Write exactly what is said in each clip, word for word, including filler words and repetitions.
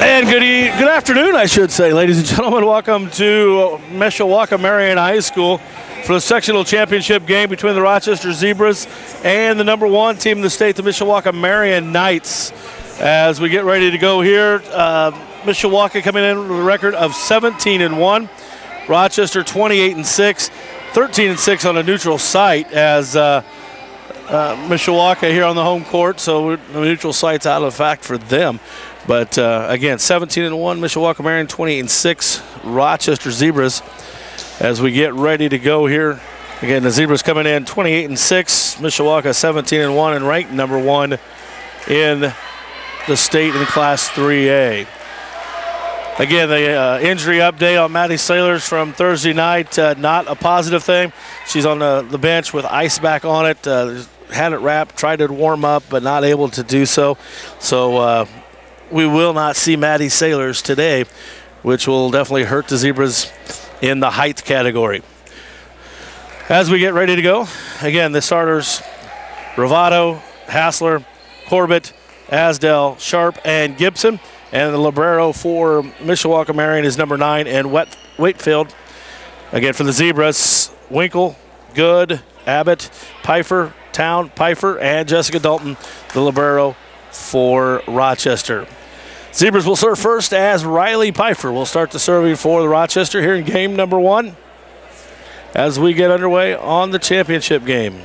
And good, e good afternoon, I should say, ladies and gentlemen. Welcome to Mishawaka Marian High School for the sectional championship game between the Rochester Zebras and the number one team in the state, the Mishawaka Marian Knights. As we get ready to go here, uh, Mishawaka coming in with a record of seventeen and one, Rochester twenty-eight and six, thirteen and six on a neutral site as uh, uh, Mishawaka here on the home court, so the neutral site's out of fact for them. But uh, again, seventeen and one, Mishawaka Marian, twenty-eight and six, Rochester Zebras. As we get ready to go here, again, the Zebras coming in twenty-eight and six, Mishawaka seventeen and one, and ranked number one in the state in Class three A. Again, the uh, injury update on Maddie Sailors from Thursday night, uh, not a positive thing. She's on the, the bench with ice back on it, uh, had it wrapped, tried to warm up, but not able to do so. So uh, we will not see Maddie Sailors today, which will definitely hurt the Zebras in the height category. As we get ready to go, again, the starters, Ravado, Hassler, Corbett, Asdell, Sharp, and Gibson. And the libero for Mishawaka Marian is number nine, and Wet Wakefield. Again, for the Zebras, Winkle, Good, Abbott, Pfeiffer, Town, Pfeiffer, and Jessica Dalton, the libero for Rochester. Zebras will serve first as Riley Pfeiffer will start the serving for the Rochester here in game number one as we get underway on the championship game.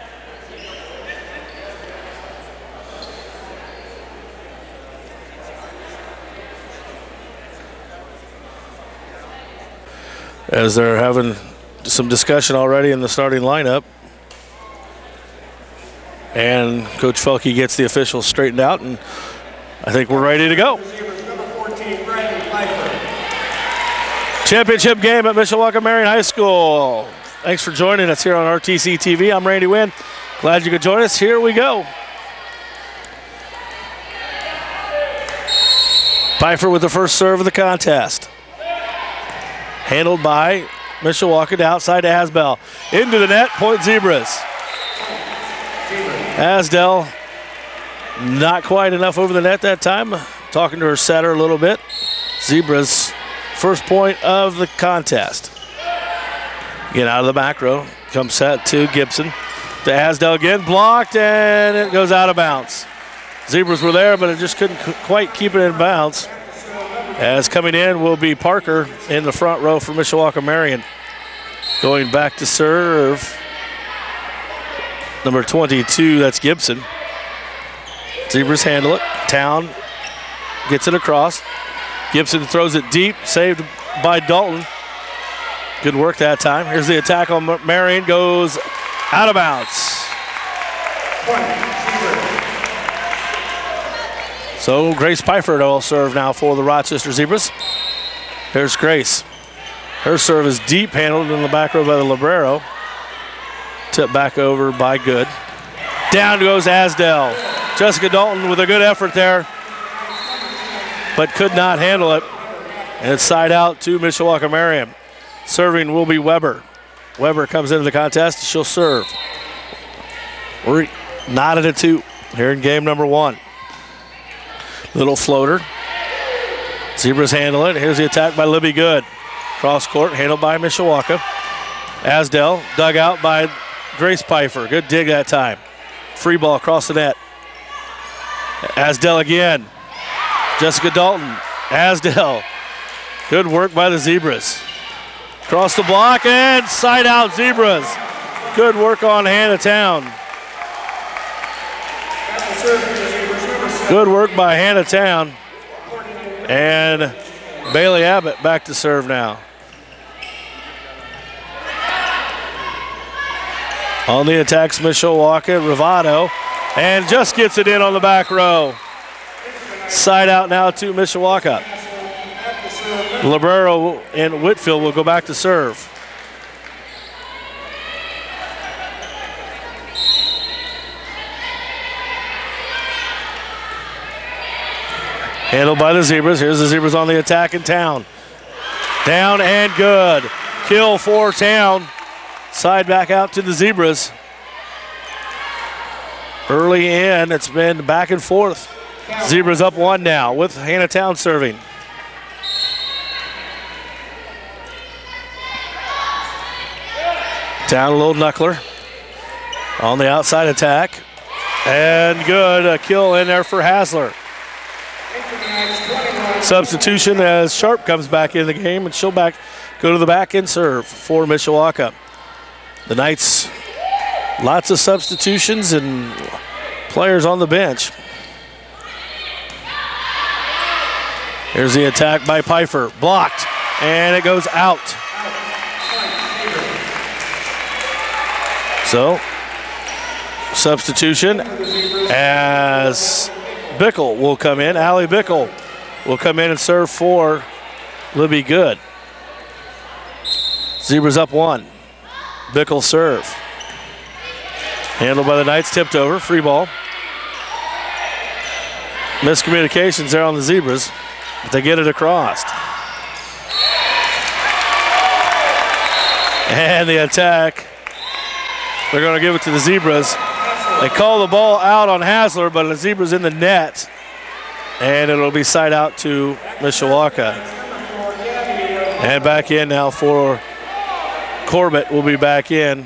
As they're having some discussion already in the starting lineup. And Coach Felke gets the officials straightened out, and I think we're ready to go. Championship game at Mishawaka Marian High School. Thanks for joining us here on R T C T V. I'm Randy Wynn. Glad you could join us. Here we go. Pfeiffer with the first serve of the contest. Handled by Mishawaka to outside to Asbell. Into the net, point Zebras. Asdell, not quite enough over the net that time. Talking to her setter a little bit. Zebras, first point of the contest. Get out of the back row. Comes set to Gibson. To Asdell again, blocked, and it goes out of bounds. Zebras were there, but it just couldn't quite keep it in bounds. As coming in will be Parker in the front row for Mishawaka Marian. Going back to serve, number twenty-two, that's Gibson. Zebras handle it. Town gets it across. Gibson throws it deep, saved by Dalton. Good work that time. Here's the attack on Marian, goes out of bounds. So Grace Pfeiffer will serve now for the Rochester Zebras. Here's Grace. Her serve is deep, handled in the back row by the libero. Tipped back over by Good. Down goes Asdell. Jessica Dalton with a good effort there, but could not handle it. And it's side out to Mishawaka Marian. Serving will be Weber. Weber comes into the contest. She'll serve. We're knotted at two here in game number one. Little floater. Zebras handle it. Here's the attack by Libby Good. Cross court, handled by Mishawaka. Asdell dug out by Grace Pfeiffer. Good dig that time. Free ball across the net. Asdell again. Jessica Dalton. Asdell. Good work by the Zebras. Cross the block and side out Zebras. Good work on Hannah Town. Good work by Hannah Town. And Bailey Abbott back to serve now. On the attacks, Mishawaka, Ravado, and just gets it in on the back row. Side out now to Mishawaka. Libero and Whitfield will go back to serve. Handled by the Zebras. Here's the Zebras on the attack in Town. Down and good. Kill for Town. Side back out to the Zebras. Early in, it's been back and forth. Zebras up one now with Hannah Town serving. Town a little knuckler on the outside attack. And good, a kill in there for Hasler. Substitution as Sharp comes back in the game, and she'll back go to the back and serve for Mishawaka. The Knights, lots of substitutions and players on the bench. Here's the attack by Pfeiffer, blocked, and it goes out. So, substitution as Bickle will come in. Allie Bickle will come in and serve for Libby Good. Zebras up one. Bickle serve. Handled by the Knights, tipped over, free ball. Miscommunications there on the Zebras, but they get it across. And the attack, they're going to give it to the Zebras. They call the ball out on Hasler, but the Zebras in the net. And it'll be side out to Mishawaka. And back in now for Corbett will be back in.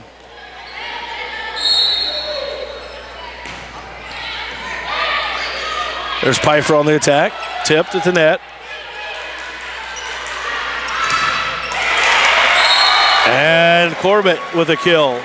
There's Pfeiffer on the attack, tipped at the net. And Corbett with a kill.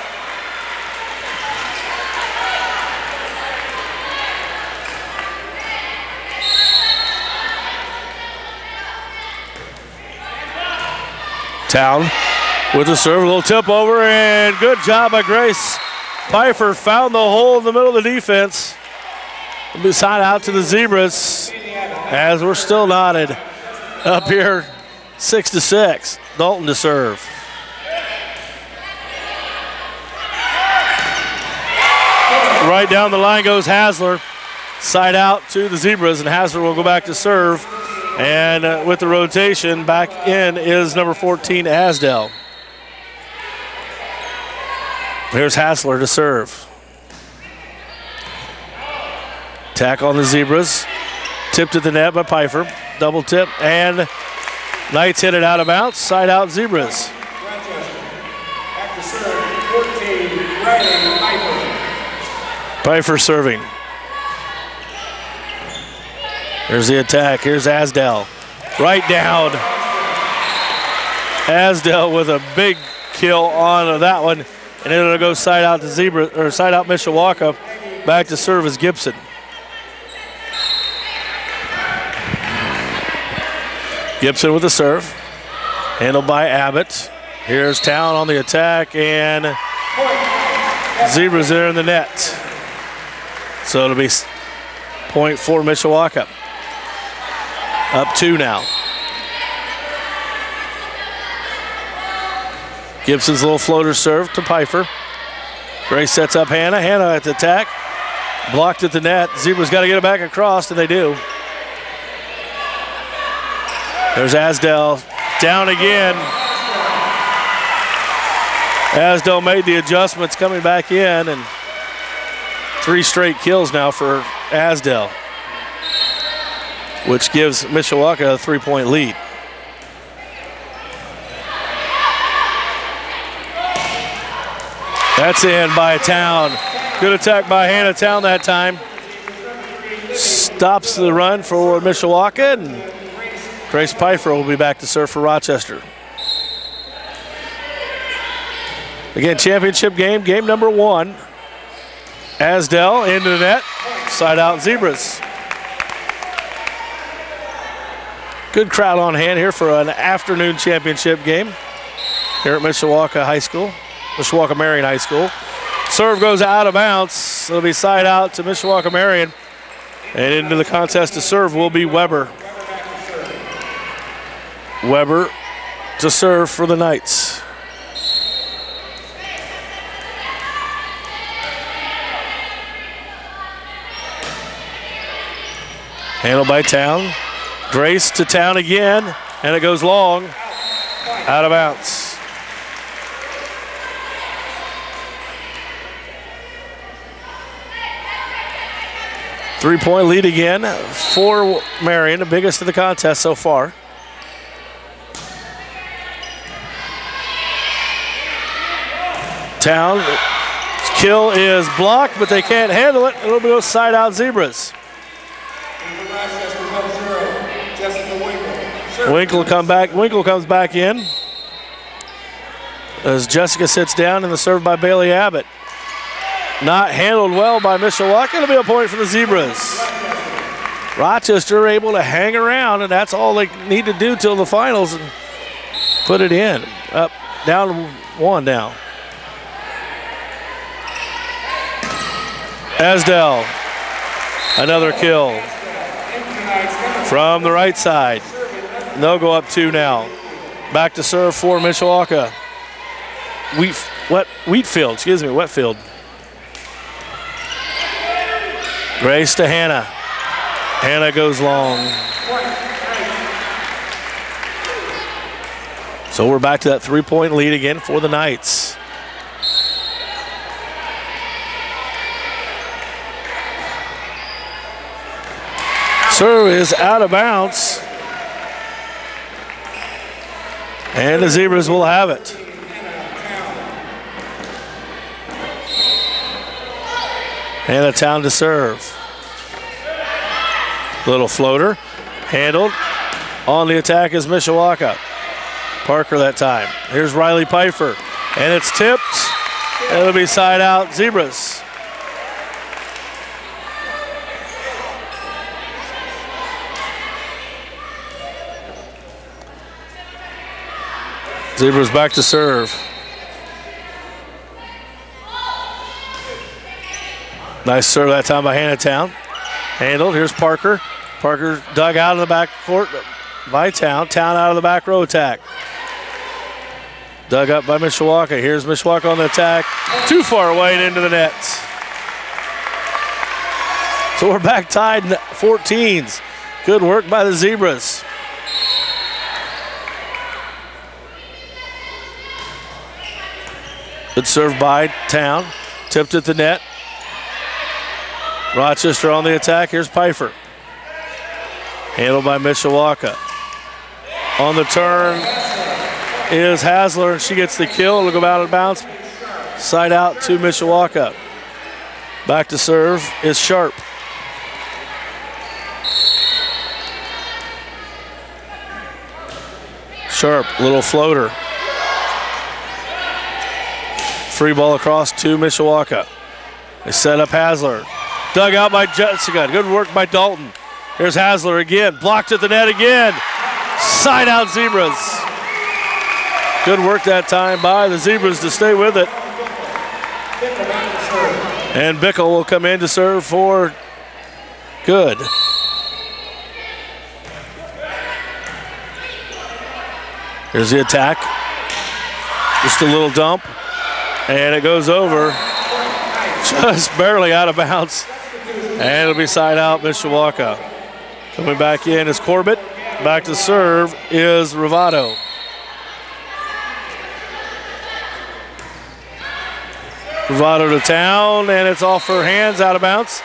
Town with the serve, a little tip over, and good job by Grace. Pfeiffer found the hole in the middle of the defense. It'll be side out to the Zebras as we're still knotted up here, six to six. Dalton to serve. Right down the line goes Hasler. Side out to the Zebras, and Hasler will go back to serve. And uh, with the rotation, back in is number fourteen, Asdell. Here's Hasler to serve. Tack on the Zebras. Tipped to the net by Pfeiffer. Double tip, and Knights hit it out of bounds. Side out Zebras. Pfeiffer serving. Here's the attack. Here's Asdell. Right down. Asdell with a big kill on that one. And it'll go side out to Zebra, or side out Mishawaka. Back to serve as Gibson. Gibson with the serve. Handled by Abbott. Here's Town on the attack, and Zebras there in the net. So it'll be point for Mishawaka. Up two now. Gibson's little floater serve to Pfeiffer. Grace sets up Hannah. Hannah at the attack. Blocked at the net. Zebras got to get it back across, and they do. There's Asdell. Down again. Asdell made the adjustments coming back in, and three straight kills now for Asdell, which gives Mishawaka a three-point lead. That's in by Town. Good attack by Hannah Town that time. Stops the run for Mishawaka, and Grace Pfeiffer will be back to serve for Rochester. Again, championship game, game number one. Asdell into the net, side out Zebras. Good crowd on hand here for an afternoon championship game here at Mishawaka High School, Mishawaka Marion High School. Serve goes out of bounds. It'll be side out to Mishawaka Marion. And into the contest to serve will be Weber. Weber to serve for the Knights. Handled by Town. Grace to Town again, and it goes long, out of bounds. Three-point lead again for Marion, the biggest of the contest so far. Town, kill is blocked, but they can't handle it. It'll go side out Zebras. Winkle come back. Winkle comes back in as Jessica sits down in the serve by Bailey Abbott. Not handled well by Mishawaka. It'll be a point for the Zebras. Rochester able to hang around, and that's all they need to do till the finals and put it in. Up, down one now. Asdell, another kill from the right side. They'll go up two now. Back to serve for Mishawaka. Wheat, wet, Wheatfield, excuse me, Wetfield. Grace to Hannah. Hannah goes long. So we're back to that three-point lead again for the Knights. Serve is out of bounds. And the Zebras will have it. Hannah Town to serve. Little floater, handled. On the attack is Mishawaka. Parker that time. Here's Riley Pfeiffer, and it's tipped. It'll be side out Zebras. Zebras back to serve. Nice serve that time by Hannah Town. Handled. Here's Parker. Parker dug out of the back court by Town. Town out of the back row attack. Dug up by Mishawaka. Here's Mishawaka on the attack. Too far away and into the net. So we're back tied in fourteens. Good work by the Zebras. Good serve by Town. Tipped at the net. Rochester on the attack. Here's Pfeiffer. Handled by Mishawaka. On the turn is Hasler, and she gets the kill. It'll go out of bounds. Side out to Mishawaka. Back to serve is Sharp. Sharp, little floater. Free ball across to Mishawaka. They set up Hasler. Dug out by Jessica. Good work by Dalton. Here's Hasler again. Blocked at the net again. Side out Zebras. Good work that time by the Zebras to stay with it. And Bickle will come in to serve for good. Here's the attack. Just a little dump. And it goes over. Just barely out of bounds. And it'll be side out Mishawaka. Coming back in is Corbett. Back to serve is Rivado. Rivado to Town, and it's off her hands, out of bounds.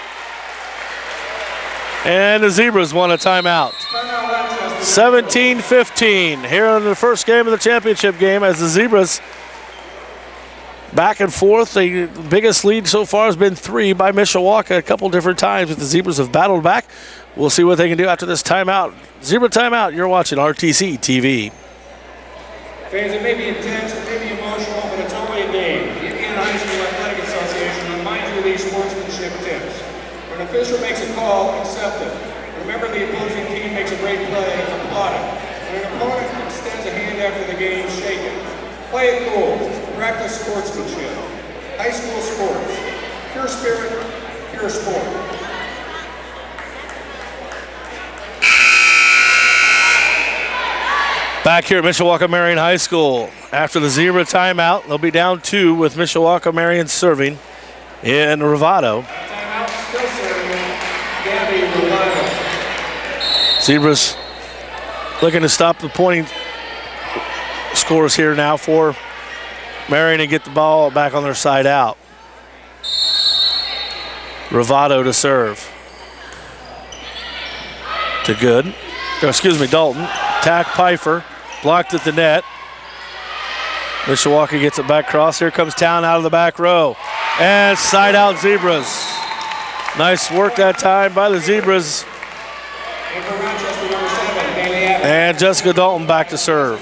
And the Zebras won a timeout. seventeen fifteen here in the first game of the championship game as the Zebras back and forth. The biggest lead so far has been three by Mishawaka a couple different times, but the Zebras have battled back. We'll see what they can do after this timeout. Zebra timeout, you're watching R T C T V. Fans, it may be intense, it may be emotional, but it's only a game. The Indiana High School Athletic Association reminds you of these sportsmanship tips. When an official makes a call, accept it. Remember, the opposing team makes a great play, applaud it. When an opponent extends a hand after the game, shake it. Play it cool. Practice sportsmanship. High school sports. Pure spirit, pure sport. Back here at Mishawaka Marion High School. After the Zebra timeout, they'll be down two with Mishawaka Marion serving in Rivado. Timeout, still serving. Gabby Rivado. Zebras looking to stop the pointing scores here now for Marion and get the ball back on their side out. Rivado to serve. to good. Oh, excuse me, Dalton. Tack Pfeiffer. Blocked at the net. Mishawaka gets it back across. Here comes Town out of the back row. And side out Zebras. Nice work that time by the Zebras. And Jessica Dalton back to serve.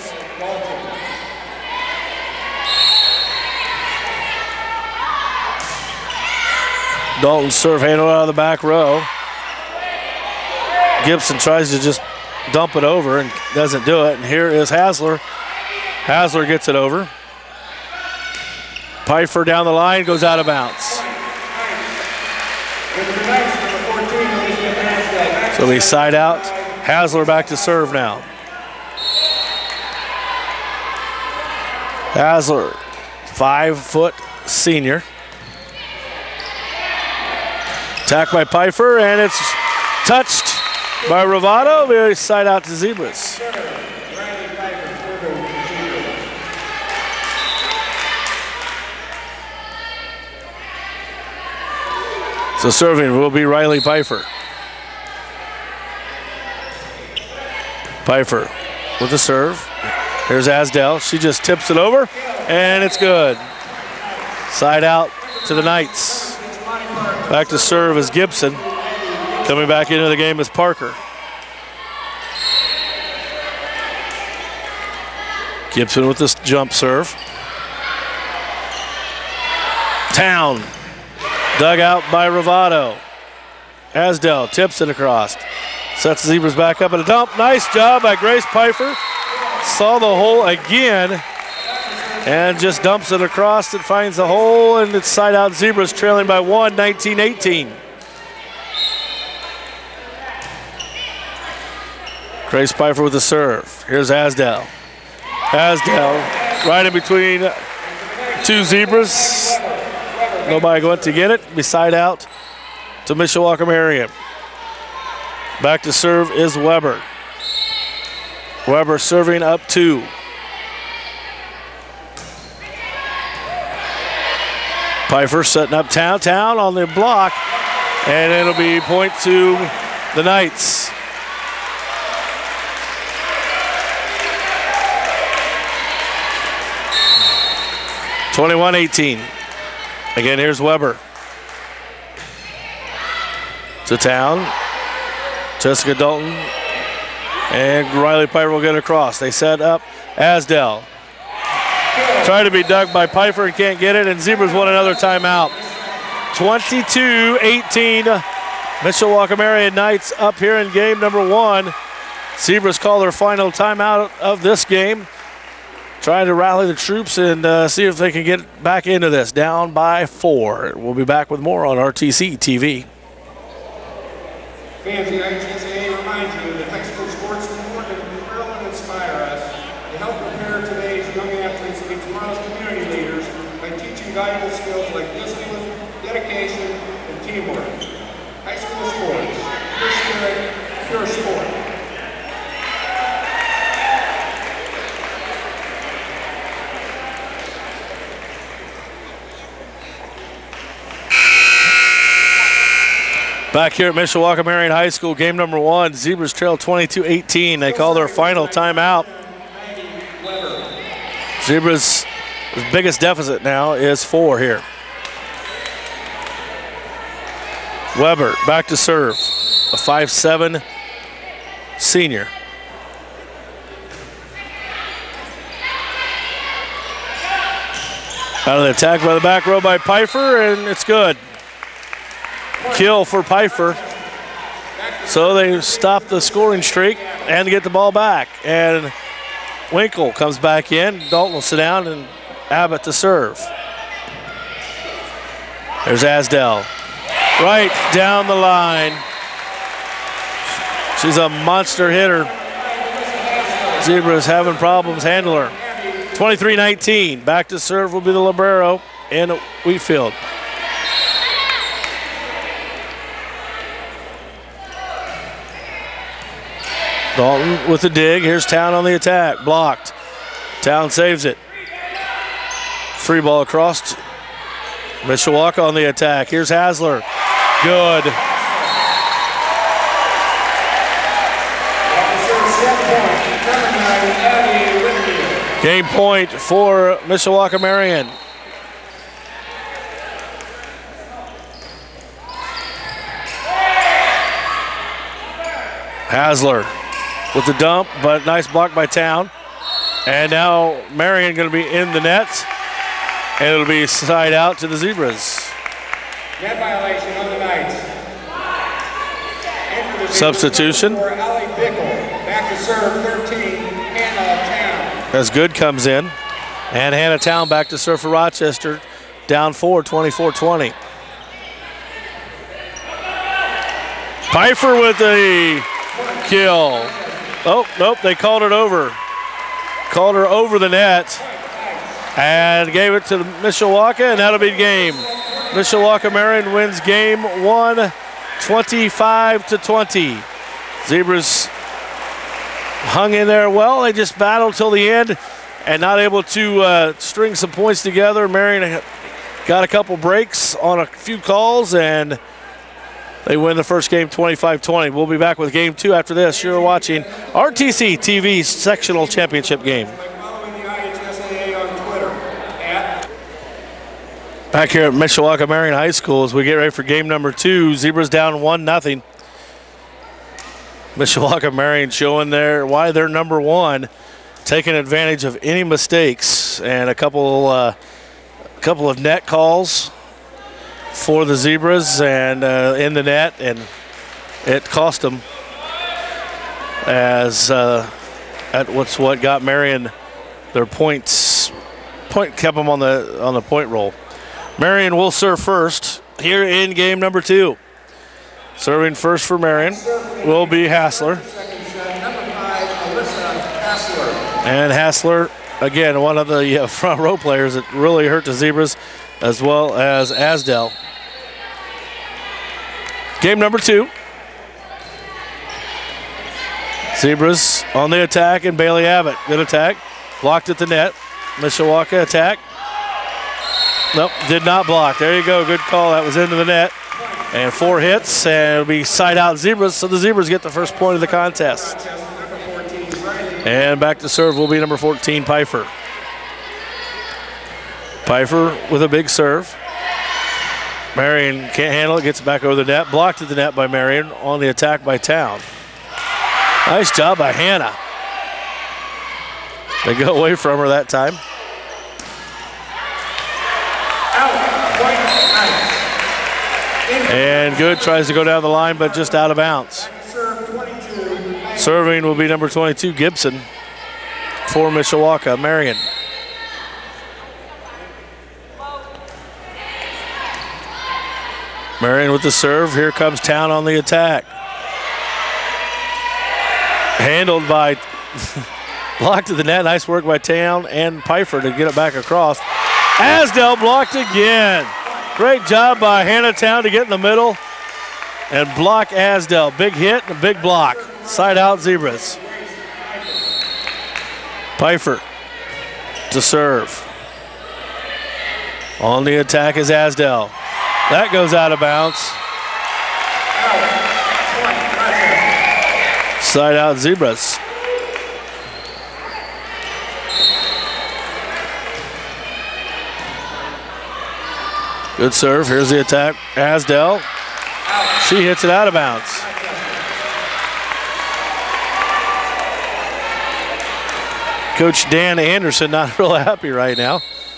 Dalton serve handle out of the back row. Gibson tries to just dump it over and doesn't do it. And here is Hasler. Hasler gets it over. Pfeiffer down the line, goes out of bounds. So they side out. Hasler back to serve now. Hasler, five foot senior. Attacked by Pfeiffer, and it's touched by Ravato. Very side out to Zebras. So serving will be Riley Pfeiffer. Pfeiffer with the serve. Here's Asdell. She just tips it over, and it's good. Side out to the Knights. Back to serve is Gibson. Coming back into the game is Parker. Gibson with this jump serve. Town. Dug out by Ravato. Asdell tips it across. Sets the Zebras back up at a dump. Nice job by Grace Pfeiffer. Saw the hole again and just dumps it across. It finds the hole, and it's side out Zebras trailing by one, nineteen eighteen. Grace Pfeiffer with the serve. Here's Asdell. Asdell right in between two Zebras. Nobody going to get it. Be side out to Mishawaka Marion. Back to serve is Weber. Weber serving up two. Pfeiffer setting up Town. Town on the block, and it'll be point to the Knights. twenty-one eighteen. Again, here's Weber. To Town. Jessica Dalton. And Riley Pfeiffer will get across. They set up Asdell. Try to be dug by Pfeiffer and can't get it, and Zebras won another timeout. twenty-two eighteen. Mishawaka Marion Knights up here in game number one. Zebras call their final timeout of this game. Trying to rally the troops and uh, see if they can get back into this. Down by four. We'll be back with more on R T C T V. Fans, the I T S A A reminds you that high school sports is important to thrill and inspire us to help prepare today's young athletes to be tomorrow's community leaders by teaching valuable skills like discipline, dedication, and teamwork. High school sports, pure spirit, pure sport. Back here at Mishawaka Marion High School, game number one, Zebras trail twenty-two eighteen. They call their final timeout. Zebras' biggest deficit now is four here. Weber back to serve, a five seven senior. Out of the attack by the back row by Pfeiffer, and it's good. Kill for Pfeiffer. So they stop the scoring streak and get the ball back. And Winkle comes back in. Dalton will sit down, and Abbott to serve. There's Asdell. Right down the line. She's a monster hitter. Zebras having problems handling her. twenty-three nineteen. Back to serve will be the libero in Wheatfield. Dalton with the dig. Here's Town on the attack. Blocked. Town saves it. Free ball across. Mishawaka on the attack. Here's Hasler. Good. Game point for Mishawaka Marion. Hasler with the dump, but nice block by Town. And now Marion going to be in the net, and it'll be side out to the Zebras. Net violation on the night. Substitution. For Ali Bickle. Back to serve, thirteen, Hannah Town. As Good comes in. And Hannah Town back to serve for Rochester. Down four, twenty-four twenty. Pfeiffer with the kill. Oh, nope, they called it over. Called her over the net and gave it to Mishawaka, and that'll be game. Mishawaka Marion wins game one, twenty-five to twenty. Zebras hung in there well. They just battled till the end and not able to uh, string some points together. Marion got a couple breaks on a few calls, and they win the first game twenty-five twenty. We'll be back with game two after this. You're watching R T C T V sectional championship game. Back here at Mishawaka Marion High School as we get ready for game number two. Zebras down one nothing. Mishawaka Marion showing their why they're number one, taking advantage of any mistakes, and a couple uh, couple of net calls for the Zebras and uh, in the net, and it cost them as uh, at what's what got Marion their points point kept them on the on the point roll. Marion will serve first here in game number two. Serving first for Marion will be Hassler. And Hassler, again, one of the uh, front row players that really hurt the Zebras, as well as Asdell. Game number two. Zebras on the attack, and Bailey Abbott. Good attack. Blocked at the net. Mishawaka attack. Nope, did not block. There you go. Good call. That was into the net. And four hits, and it'll be side out Zebras, so the Zebras get the first point of the contest. And back to serve will be number fourteen, Pfeiffer. Pfeiffer with a big serve. Marion can't handle it, gets it back over the net. Blocked at the net by Marion, on the attack by Town. Nice job by Hannah. They go away from her that time. And Good tries to go down the line, but just out of bounds. Serving will be number twenty-two, Gibson, for Mishawaka Marion. Marion with the serve. Here comes Town on the attack. Handled by, blocked to the net. Nice work by Town and Pfeiffer to get it back across. Asdell blocked again. Great job by Hannah Town to get in the middle and block Asdell. Big hit and a big block. Side out Zebras. Pfeiffer to serve. On the attack is Asdell. That goes out of bounds. Side out Zebras. Good serve. Here's the attack. Asdell. She hits it out of bounds. Coach Dan Anderson not real happy right now.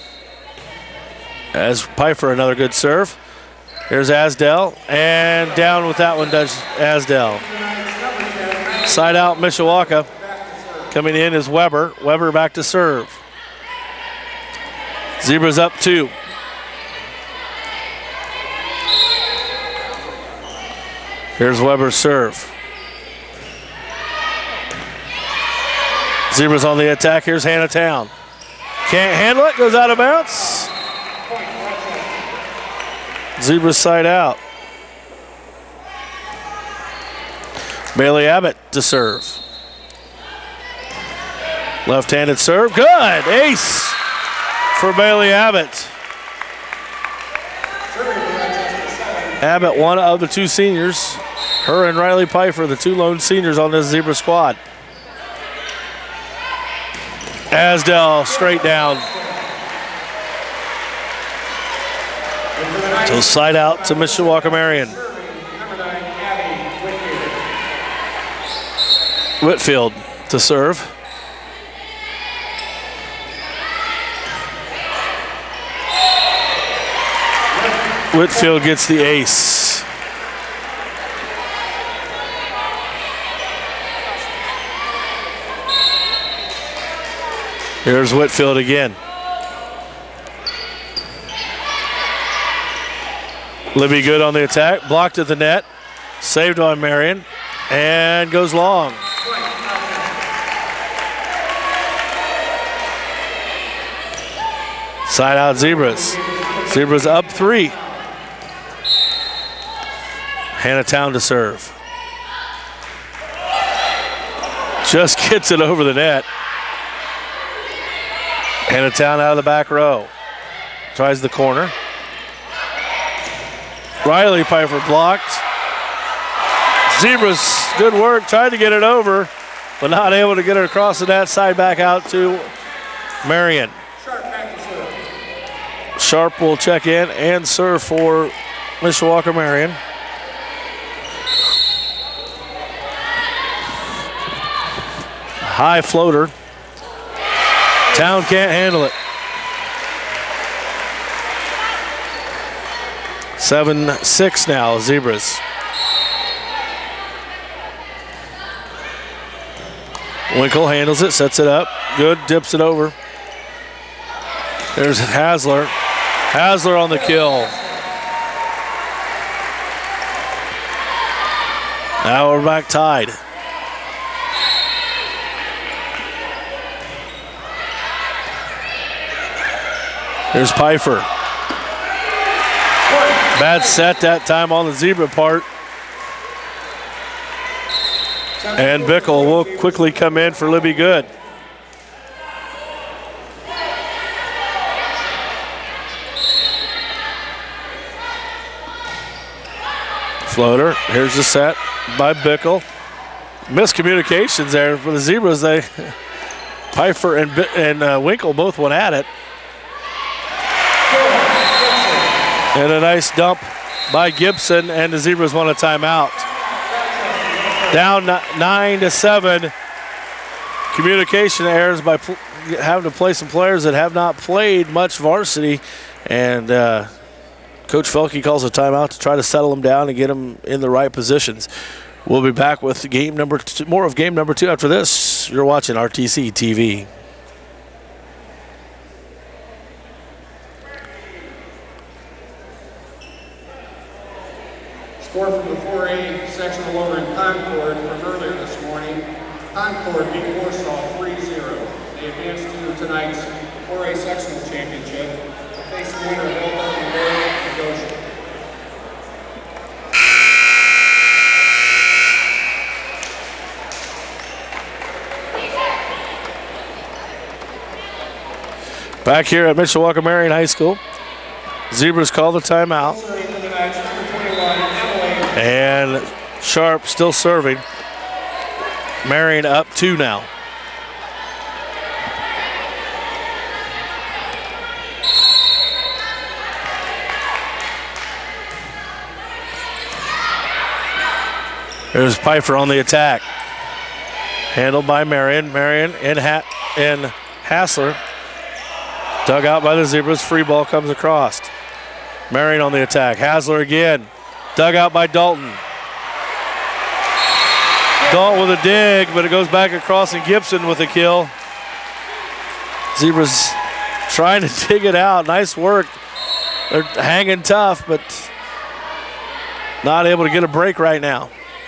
As Pfeiffer, another good serve. Here's Asdell, and down with that one does Asdell. Side out Mishawaka. Coming in is Weber. Weber back to serve. Zebras up two. Here's Weber's serve. Zebras on the attack. Here's Hannah Town. Can't handle it, goes out of bounds. Zebras side out. Bailey Abbott to serve. Left-handed serve, good, ace for Bailey Abbott. Abbott, one of the two seniors. Her and Riley Pfeiffer, the two lone seniors on this Zebra squad. Asdell straight down. So side out to Mishawaka Marion. Whitfield to serve. Whitfield gets the ace. Here's Whitfield again. Libby Good on the attack, blocked at the net, saved on Marion, and goes long. Side out Zebras. Zebras up three. Hannahtown to serve. Just gets it over the net. Hannahtown out of the back row. Tries the corner. Riley Pfeiffer blocked. Zebras, good work, tried to get it over, but not able to get it across the net. Side back out to Marion. Sharp will check in and serve for Mishawaka Marion. High floater. Town can't handle it. seven six now, Zebras. Winkle handles it, sets it up. Good, dips it over. There's Hasler. Hasler on the kill. Now we're back tied. Here's Pfeiffer. Bad set that time on the Zebra part. And Bickle will quickly come in for Libby Good. Floater, here's the set by Bickle. Miscommunications there for the Zebras. They, Pfeiffer and, and uh, Winkle both went at it. And a nice dump by Gibson, and the Zebras want a timeout. Down nine to seven. Communication errors by having to play some players that have not played much varsity, and uh, Coach Felke calls a timeout to try to settle them down and get them in the right positions. We'll be back with game number two, more of game number two after this. You're watching R T C T V. Score from the four A sectional over in Concord from earlier this morning. Concord beat Warsaw three zero. They advanced to tonight's four A sectional championship. They face the winner of Elkhart and Royal and Goshen. Back here at Mishawaka Marion High School. Zebras call the timeout. And Sharp still serving. Marion up two now. There's Pfeiffer on the attack. Handled by Marion. Marion and, ha and Hassler. Dug out by the Zebras. Free ball comes across. Marion on the attack. Hasler again. Dug out by Dalton. Dalton with a dig, but it goes back across, and Gibson with a kill. Zebras trying to dig it out. Nice work. They're hanging tough, but not able to get a break right now.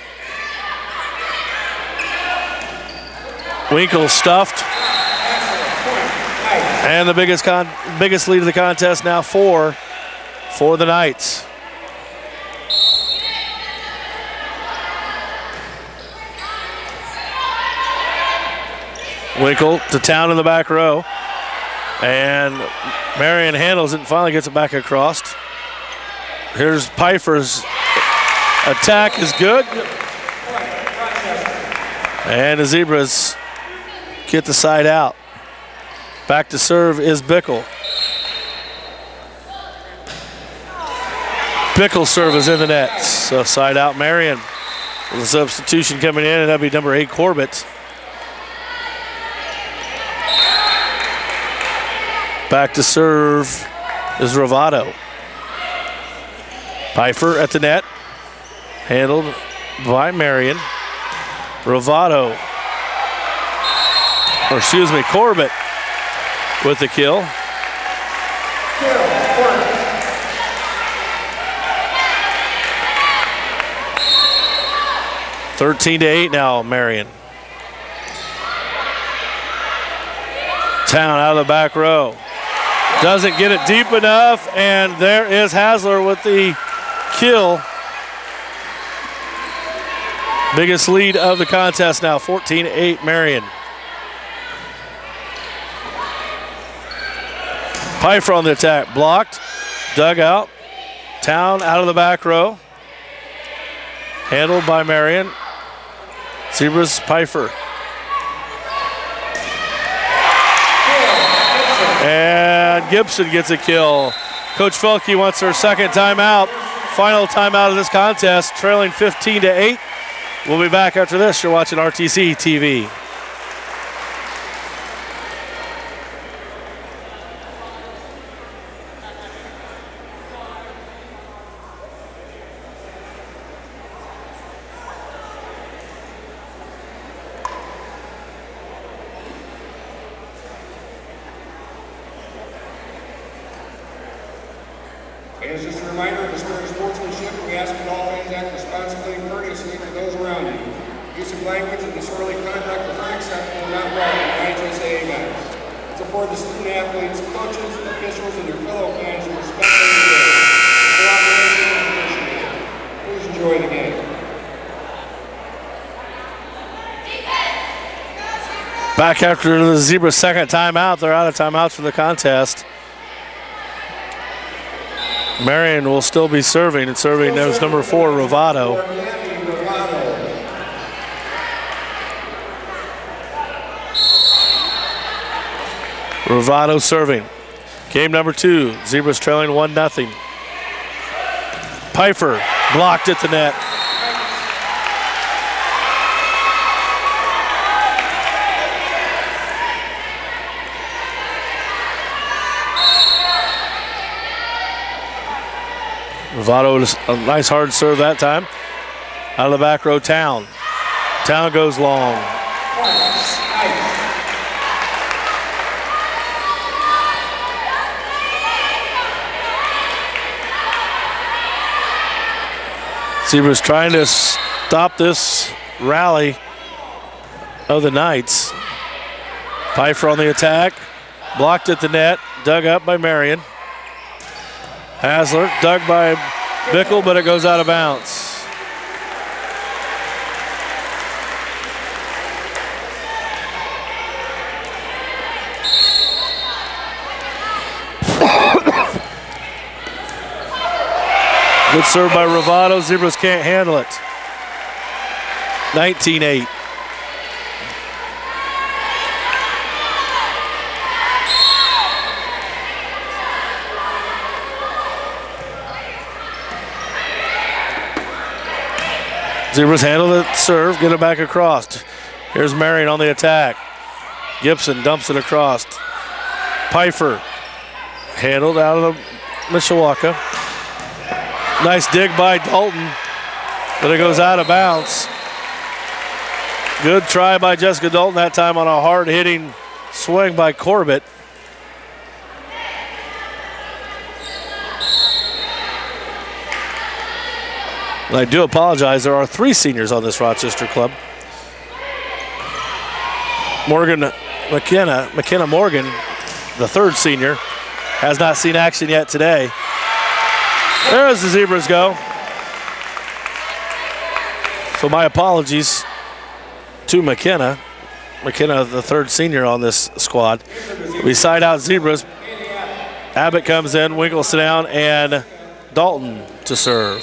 Winkle stuffed. And the biggest con biggest lead of the contest now, four for the Knights. Winkle to Town in the back row. And Marion handles it and finally gets it back across. Here's Pfeiffer's attack is good. And the Zebras get the side out. Back to serve is Bickle. Bickle's serve is in the net. So side out Marion. With a substitution coming in, and that'll be number eight, Corbett. Back to serve is Ravado. Pfeiffer at the net. Handled by Marion. Ravado, or excuse me, Corbett with the kill. thirteen to eight now, Marion. Town out of the back row. Doesn't get it deep enough, and there is Hasler with the kill. Biggest lead of the contest now, fourteen to eight, Marion. Pfeiffer on the attack, blocked, dug out. Town out of the back row. Handled by Marion. Zebras, Pfeiffer. And Gibson gets a kill. Coach Felke wants her second timeout. Final timeout of this contest, trailing fifteen to eight. We'll be back after this. You're watching R T C T V. As just a reminder of the spirit of sportsmanship, we ask that all fans act responsibly and courteously to those around you. Use of language and disorderly conduct is unacceptable and not welcome in I H S A A events. It's afforded the student athletes, coaches, officials, and your fellow fans to respect and engage. Cooperation is appreciated. Please enjoy the game. Back after the Zebras' second timeout. They're out of timeouts for the contest. Marion will still be serving, and serving as number four, Ravado. Ravado serving. Game number two, Zebras trailing one nothing. Pfeiffer blocked at the net. Ravado, a nice hard serve that time. Out of the back row, Town. Town goes long. Zebras trying to stop this rally of the Knights. Pfeiffer on the attack. Blocked at the net. Dug up by Marion. Hasler dug by Bickle, but it goes out of bounds. Good serve by Ravado. Zebras can't handle it. nineteen eight. Zebras handle the serve, get it back across. Here's Marion on the attack. Gibson dumps it across. Pfeiffer handled out of the Mishawaka. Nice dig by Dalton, but it goes out of bounds. Good try by Jessica Dalton that time on a hard-hitting swing by Corbett. And I do apologize, there are three seniors on this Rochester club. Morgan McKenna, McKenna Morgan, the third senior, has not seen action yet today. There as the Zebras go. So my apologies to McKenna. McKenna, the third senior on this squad. We side out Zebras. Abbott comes in, Winkle sit down, and Dalton to serve.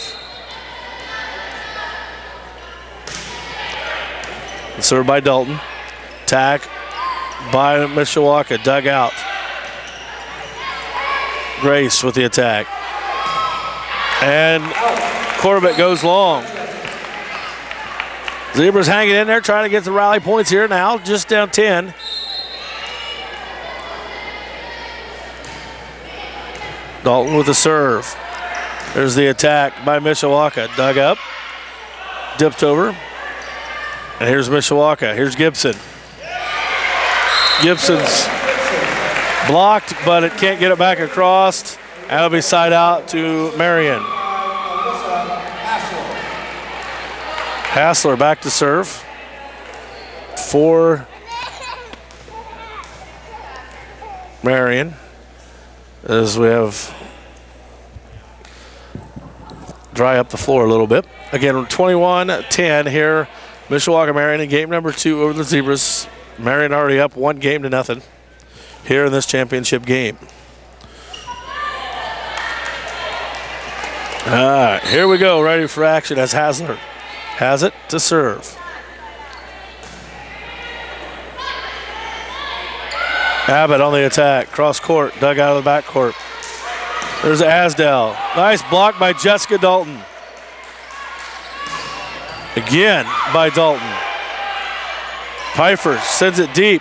Served by Dalton. Tack by Mishawaka, dug out. Grace with the attack. And Corbett goes long. Zebras hanging in there, trying to get the rally points here now, just down ten. Dalton with the serve. There's the attack by Mishawaka. Dug up, dipped over. And here's Mishawaka. Here's Gibson. Gibson's blocked, but it can't get it back across. That'll be side out to Marion. Hassler back to serve for Marion as we have dry up the floor a little bit. Again, twenty-one ten here. Mishawaka Marion in game number two over the Zebras. Marion already up one game to nothing here in this championship game. All right, here we go, ready for action as Hassler has it to serve. Abbott on the attack, cross court, dug out of the back court. There's Asdell. Nice block by Jessica Dalton. Again by Dalton. Pfeiffer sends it deep.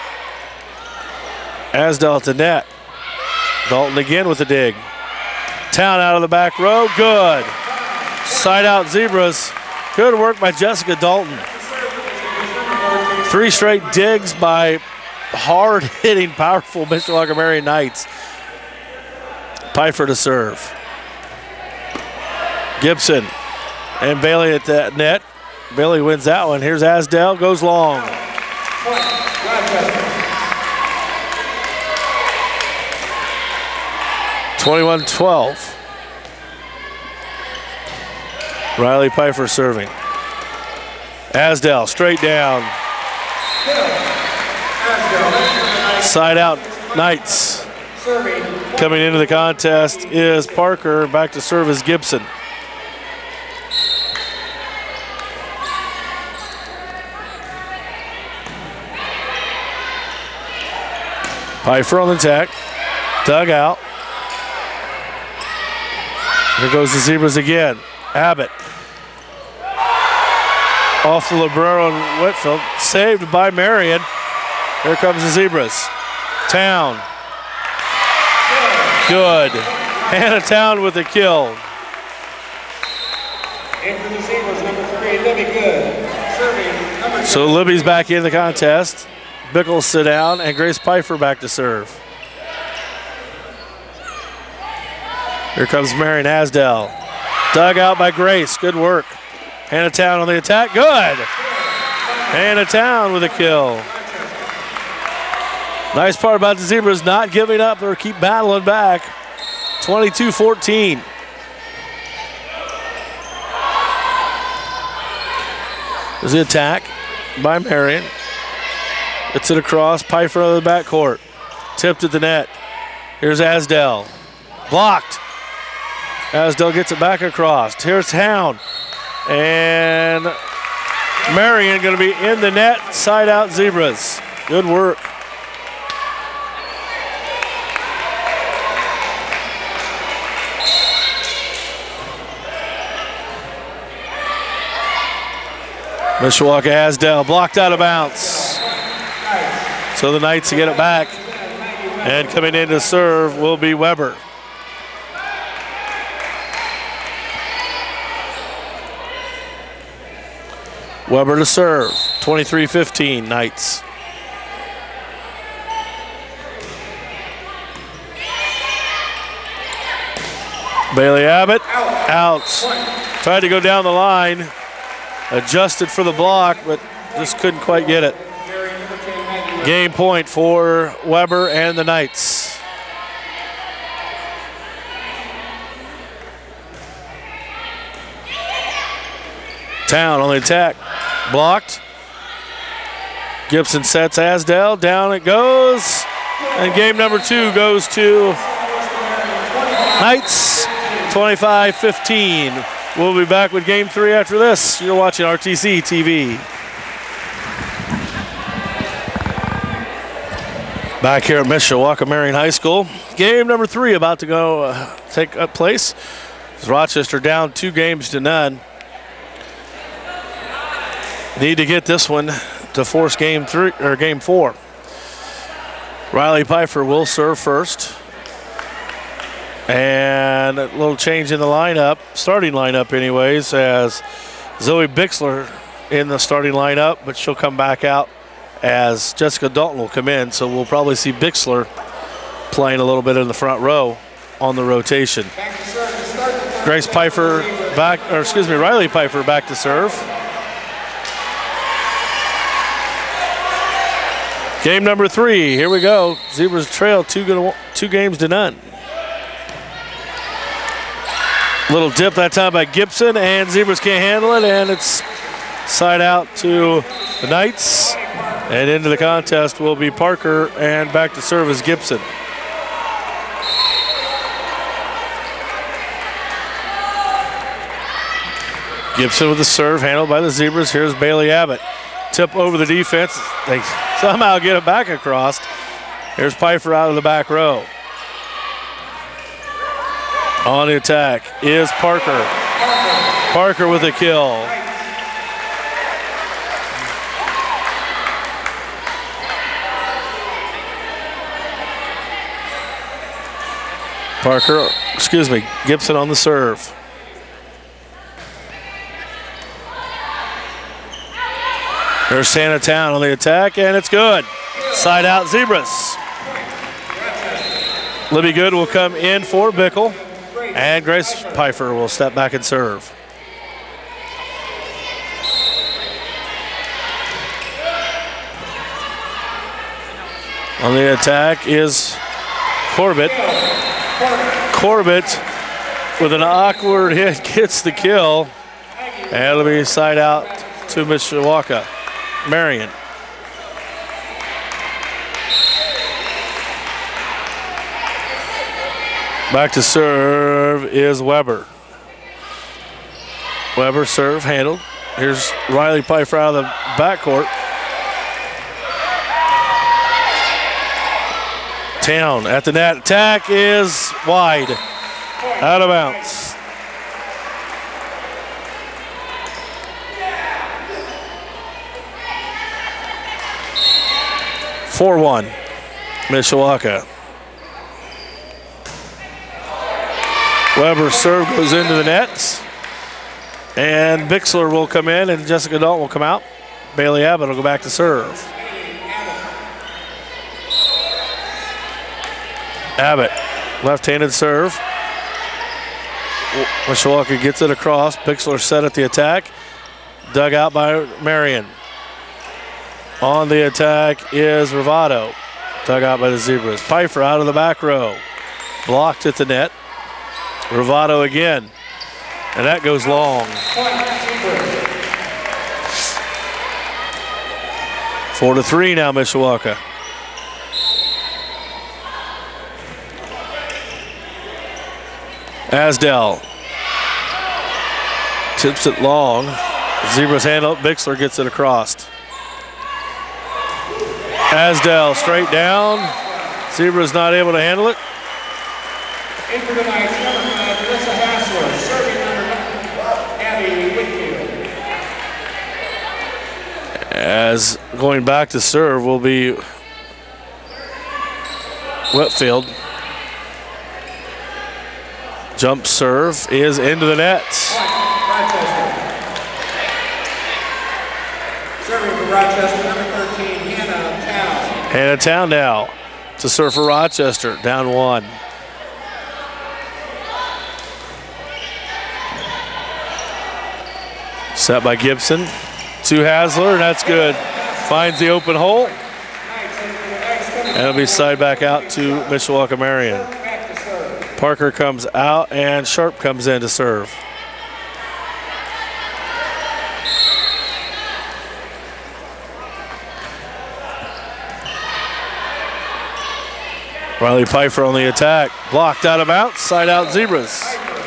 Asdell to net. Dalton again with the dig. Town out of the back row, good. Side out Zebras. Good work by Jessica Dalton. Three straight digs by hard-hitting, powerful Mishawaka Marion Knights. Pfeiffer to serve. Gibson and Bailey at that net. Bailey wins that one. Here's Asdell, goes long. twenty-one twelve. Riley Pfeiffer serving. Asdell straight down. Side out Knights. Coming into the contest is Parker. Back to serve is Gibson. Pfeiffer on the attack. Dug out. Here goes the Zebras again. Abbott. Off the Librero and Whitfield. Saved by Marion. Here comes the Zebras. Town. Good. Hannah Town with the kill. In for the Zebras, number three, Libby Good. Serving, number So Libby's back in the contest. Bickles sit down, and Grace Pfeiffer back to serve. Here comes Marion Asdell. Dug out by Grace. Good work. Hannah Town on the attack. Good. Hannah Town with a kill. Nice part about the Zebras not giving up or keep battling back. twenty-two fourteen. There's the attack by Marion. It's it across. Pfeiffer on the backcourt. Tipped at the net. Here's Asdell. Blocked. Asdell gets it back across. Here's Town. And Marion going to be in the net. Side out Zebras. Good work. Mishawaka Asdell blocked out of bounds. So the Knights to get it back. And coming in to serve will be Weber. Weber to serve. twenty-three fifteen Knights. Bailey Abbott out. Tried to go down the line. Adjusted for the block, but just couldn't quite get it. Game point for Weber and the Knights. Town on the attack. Blocked. Gibson sets Asdell. Down it goes. And game number two goes to Knights, twenty-five fifteen. We'll be back with game three after this. You're watching R T C T V. Back here at Mishawaka Marion High School. Game number three about to go uh, take up place. Rochester down two games to none. Need to get this one to force game three or game four. Riley Pfeiffer will serve first. And a little change in the lineup, starting lineup anyways, as Zoe Bixler in the starting lineup, but she'll come back out as Jessica Dalton will come in. So we'll probably see Bixler playing a little bit in the front row on the rotation. Grace Pfeiffer back, or excuse me, Riley Pfeiffer back to serve. Game number three, here we go. Zebras trail two, two games to none. Little dip that time by Gibson, and Zebras can't handle it, and it's side out to the Knights. And into the contest will be Parker, and back to serve is Gibson. Gibson with the serve, handled by the Zebras. Here's Bailey Abbott. Tip over the defense. They somehow get it back across. Here's Pfeiffer out of the back row. On the attack is Parker. Parker with a kill. Parker, excuse me, Gibson on the serve. There's Santa Town on the attack, and it's good. Side out Zebras. Libby Good will come in for Bickle, and Grace Pfeiffer will step back and serve. On the attack is Corbett. Corbett with an awkward hit gets the kill, and it'll be side out to Mishawaka Marion. Back to serve is Weber. Weber serve handled. Here's Riley Pfeiffer out of the backcourt. Town at the net. Attack is wide. Out of bounds. four one, Mishawaka. Weber's serve goes into the nets. And Bixler will come in and Jessica Dalton will come out. Bailey Abbott will go back to serve. Abbott, left-handed serve. Mishawaka gets it across. Bixler set at the attack. Dug out by Marion. On the attack is Rivado. Dug out by the Zebras. Pfeiffer out of the back row. Blocked at the net. Rivado again. And that goes long. Four to three now, Mishawaka. Asdell tips it long. Zebras handle it. Bixler gets it across. Asdell straight down. Zebras not able to handle it. In for tonight's number five, Melissa Hassler, serving number Abby Whitfield. As going back to serve will be Whitfield. Jump serve is into the net. Serving for Rochester, number thirteen, Hannah Town. Hannah Town now to serve for Rochester, down one. Set by Gibson to Hasler, and that's good. Finds the open hole. And it'll be side back out to Mishawaka Marion. Parker comes out and Sharp comes in to serve. Riley Pfeiffer on the attack. Blocked out of bounds, side out Zebras.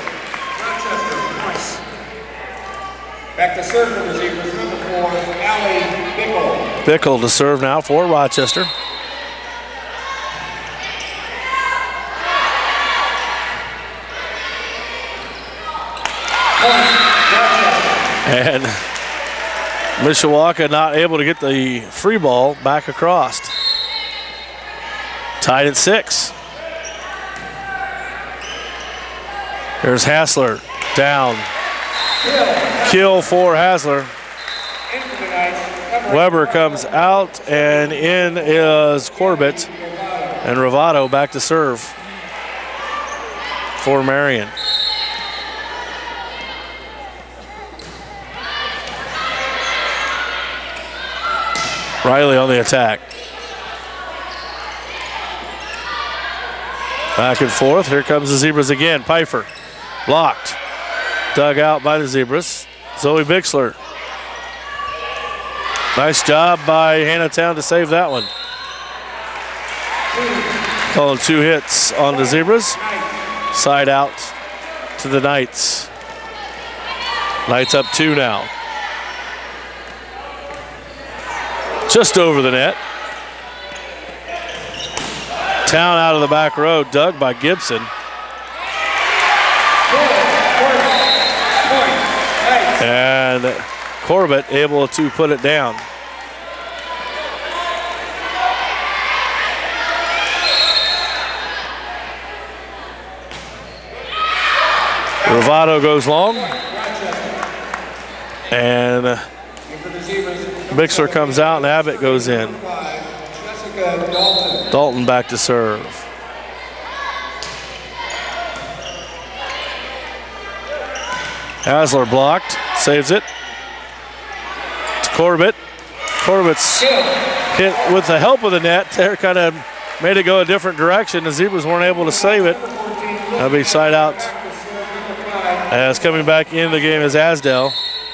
Back to serve for the Zebras, number four, Allie Bickle. Bickle to serve now for Rochester. And Mishawaka not able to get the free ball back across. Tied at six. Here's Hassler down. Kill for Hassler. Weber comes out, and in is Corbett. And Ravato back to serve for Marion. Riley on the attack. Back and forth. Here comes the Zebras again. Pfeiffer blocked. Dug out by the Zebras. Zoe Bixler. Nice job by Hannahtown to save that one. Calling two hits on the Zebras. Side out to the Knights. Knights up two now. Just over the net. Town out of the back row, dug by Gibson. And Corbett able to put it down. Ravato goes long. And Bixler comes out and Abbott goes in. Dalton back to serve. Hasler blocked, saves it. To Corbett. Corbett's hit with the help of the net there, kind of made it go a different direction. The Zebras weren't able to save it. That'll be side out. As coming back in the game is Asdell.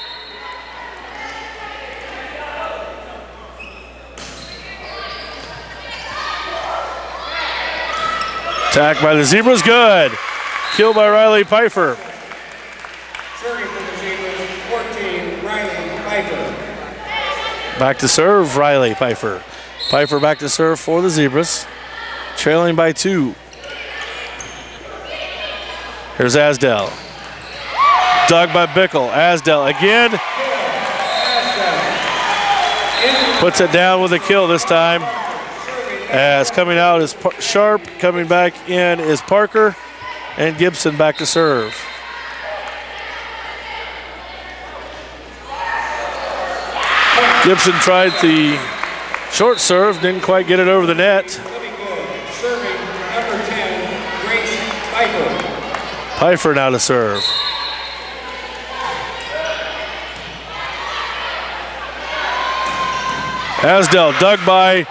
Attack by the Zebras, good. Kill by Riley Pfeiffer. Serving for the Zebras, fourteen, Riley Pfeiffer. Back to serve, Riley Pfeiffer. Pfeiffer back to serve for the Zebras. Trailing by two. Here's Asdell. Dug by Bickle. Asdell again. Puts it down with a kill this time. As coming out is Sharp, coming back in is Parker, and Gibson back to serve. Gibson tried the short serve, didn't quite get it over the net. Serving number ten, Grace Pfeiffer. Pfeiffer now to serve. Asdell dug by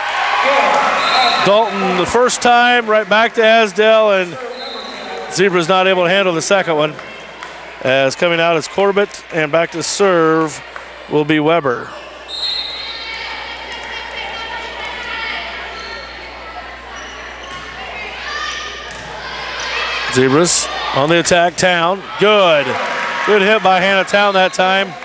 Dalton the first time, right back to Asdell, and Zebra's not able to handle the second one. As coming out is Corbett, and back to serve will be Weber. Zebras on the attack, Town, good. Good hit by Hannahtown that time.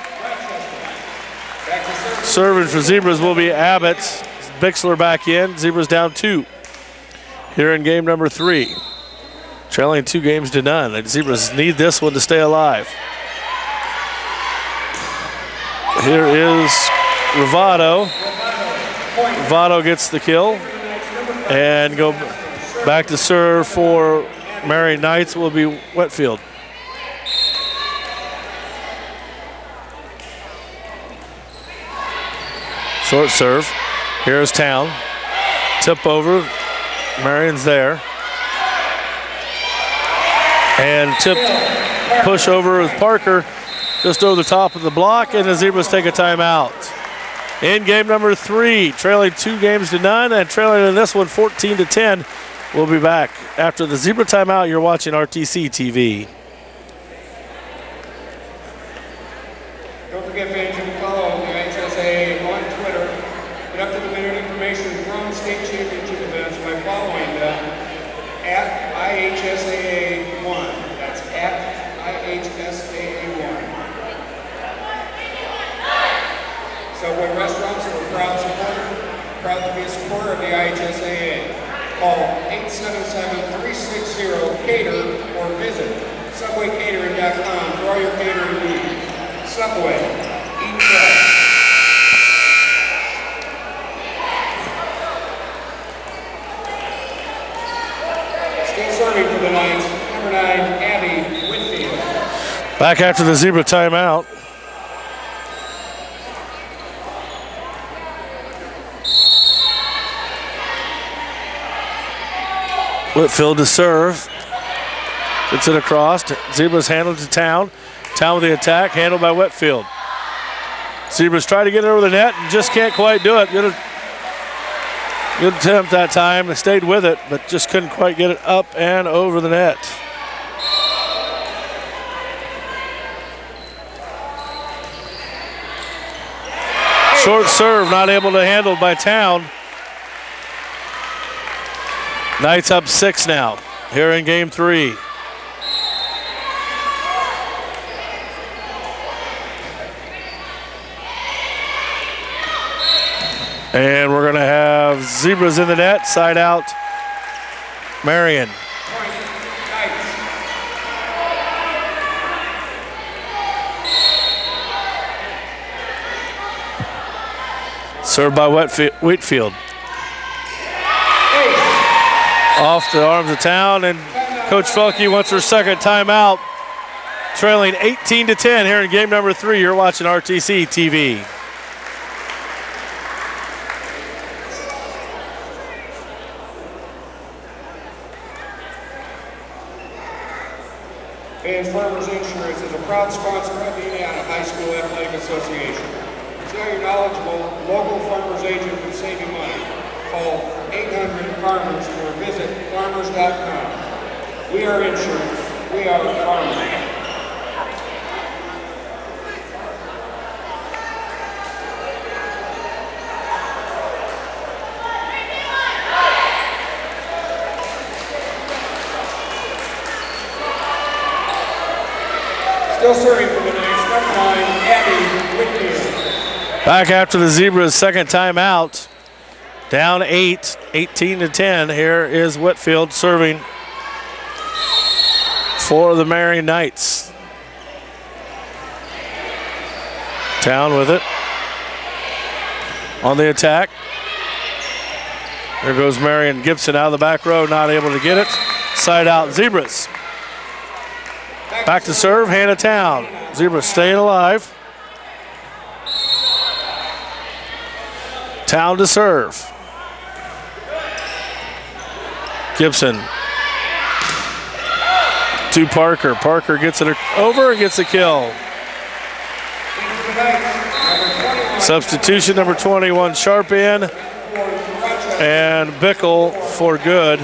Serving for Zebras will be Abbott. Bixler back in. Zebras down two here in game number three. Trailing two games to none. The Zebras need this one to stay alive. Here is Ravato. Ravato gets the kill and go back to serve for Marion Knights will be Whitfield. Short serve. Here's Town. Tip over. Marion's there. And tip push over with Parker just over the top of the block, and the Zebras take a timeout. In game number three, trailing two games to none, and trailing in this one fourteen to ten. We'll be back after the Zebra timeout. You're watching R T C T V. Don't forget, fans, you can follow the I H S A A on Twitter. Get up to the minute information from state championship events by following them at I H S A A one. That's at I H S A A one. Subway Restaurants are a proud supporter, proud to be a supporter of the I H S A A. Call eight seven seven, three six zero, CATER or visit subway catering dot com for all your catering needs. Subway, eat fresh. Still serving for the Knights, number nine, Abby Whitfield. Back after the Zebra timeout. Whitfield to serve. Gets it across. Zebras handled to Town. Town with the attack, handled by Whitfield. Zebras try to get it over the net and just can't quite do it. Good, good attempt that time. They stayed with it, but just couldn't quite get it up and over the net. Short serve, not able to handle by Town. Knights up six now, here in game three. And we're gonna have Zebras in the net, side out, Marion. Served by Whitfield. Off the arms of Town, and Coach Felke wants her second timeout. Trailing eighteen to ten here in game number three. You're watching R T C T V. Fans Farmers Insurance is a proud sponsor of the Indiana High School Athletic Association. So your knowledgeable local farmers agent can save you money. Call eight hundred farmers or visit farmers dot com. We are insurance. We are farmers. Still serving for the Knights, number nine, Abby Whitfield. Back after the Zebras' second timeout. Down eight, eighteen to ten. Here is Whitfield serving for the Marion Knights. Town with it. On the attack. There goes Marion Gibson out of the back row, not able to get it. Side out Zebras. Back to serve, Hannah Town. Zebras staying alive. Town to serve. Gibson to Parker. Parker gets it over and gets a kill. Substitution number twenty-one, Sharp in, and Bickle for good.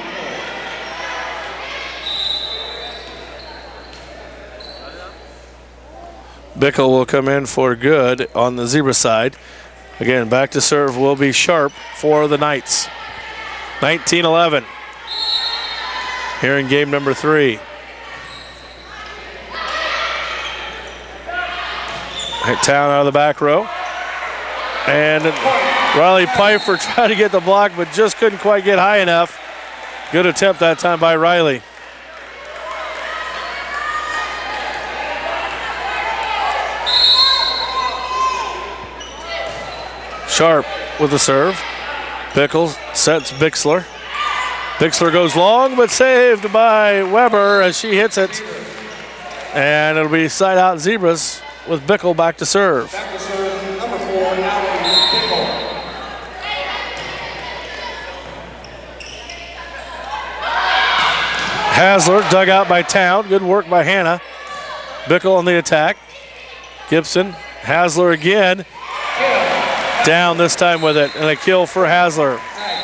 Bickle will come in for good on the Zebra side. Again, back to serve will be Sharp for the Knights. nineteen eleven. Here in game number three. Hit Town out of the back row. And Riley Pfeiffer tried to get the block, but just couldn't quite get high enough. Good attempt that time by Riley. Sharp with the serve. Bickle sets Bixler. Bixler goes long, but saved by Weber as she hits it. And it'll be side out Zebras with Bickle back to serve. Back to serve, number four, Natalie Bickle. Hasler dug out by Town. Good work by Hannah. Bickle on the attack. Gibson, Hasler again. Down this time with it, and a kill for Hasler.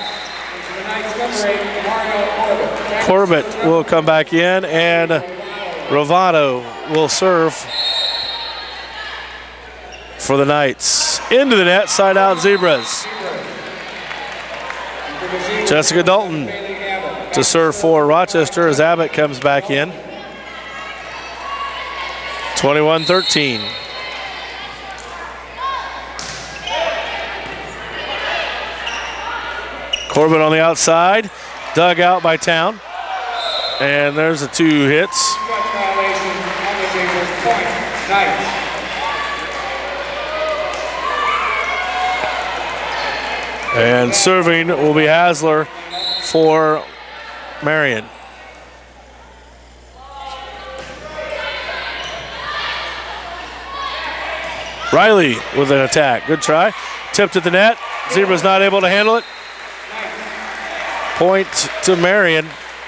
Corbett will come back in, and Rovado will serve for the Knights. Into the net, side out Zebras. Jessica Dalton to serve for Rochester as Abbott comes back in. twenty-one thirteen. Corbett on the outside, dug out by Town. And there's the two hits. And serving will be Hasler for Marion. Riley with an attack. Good try. Tipped at the net. Zebra's not able to handle it. Point to Marion.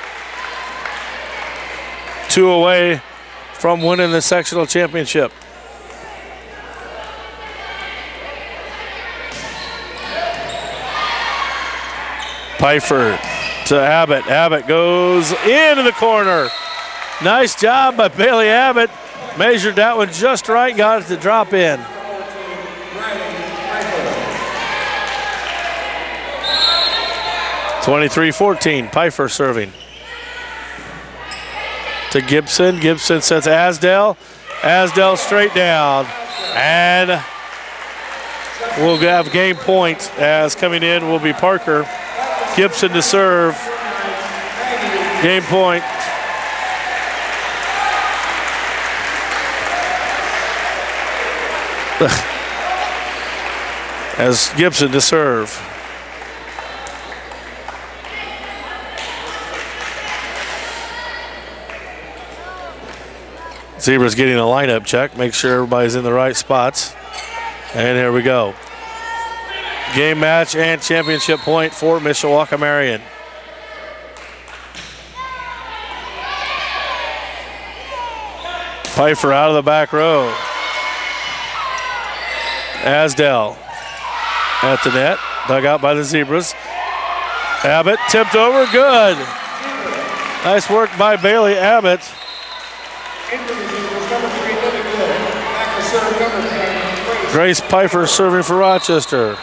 Two away from winning the sectional championship. Pfeiffer to Abbott. Abbott goes into the corner. Nice job by Bailey Abbott. Measured that one just right, got it to drop in. twenty-three fourteen, Pfeiffer serving. To Gibson. Gibson sets Asdell. Asdell straight down. And we'll have game point as coming in will be Parker. Gibson to serve. Game point. As Gibson to serve. Zebra's getting a lineup check, make sure everybody's in the right spots. And here we go. Game match and championship point for Mishawaka Marion. Pfeiffer out of the back row. Asdell at the net, dug out by the Zebras. Abbott tipped over, good. Nice work by Bailey Abbott. Grace Pfeiffer serving for Rochester.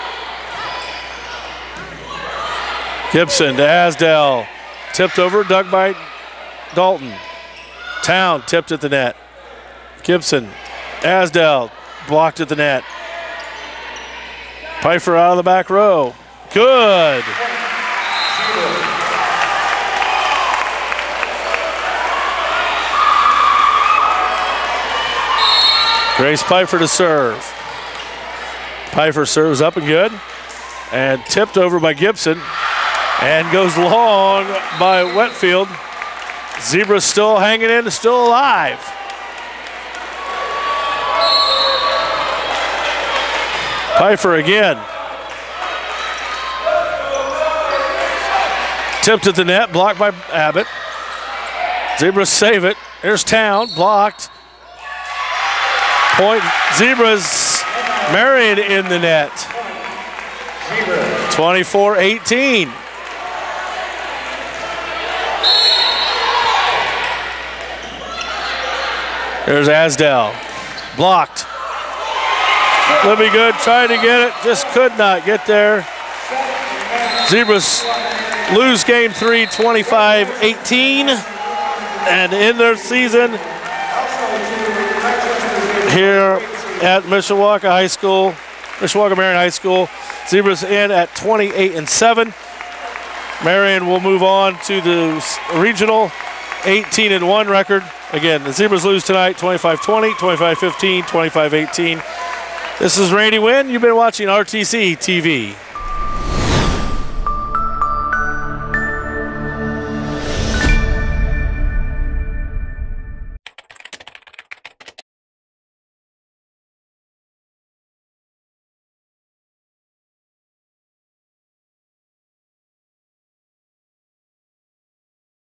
Gibson to Asdell. Tipped over, dug by Dalton. Town tipped at the net. Gibson, Asdell, blocked at the net. Pfeiffer out of the back row. Good. Grace Pfeiffer to serve. Pfeiffer serves up and good. And tipped over by Gibson. And goes long by Wetfield. Zebra's still hanging in, still alive. Pfeiffer again. Tipped at the net, blocked by Abbott. Zebras save it. There's Town, blocked. Point Zebras, Marion in the net. twenty-four eighteen. There's Asdell, blocked. Would be good, trying to get it, just could not get there. Zebras lose game three, twenty-five eighteen, and end their season here at Mishawaka High School, Mishawaka Marion High School. Zebras in at twenty-eight and seven. Marion will move on to the regional eighteen and one record. Again, the Zebras lose tonight, twenty-five twenty, twenty-five fifteen, twenty-five eighteen. This is Randy Wynn. You've been watching R T C T V.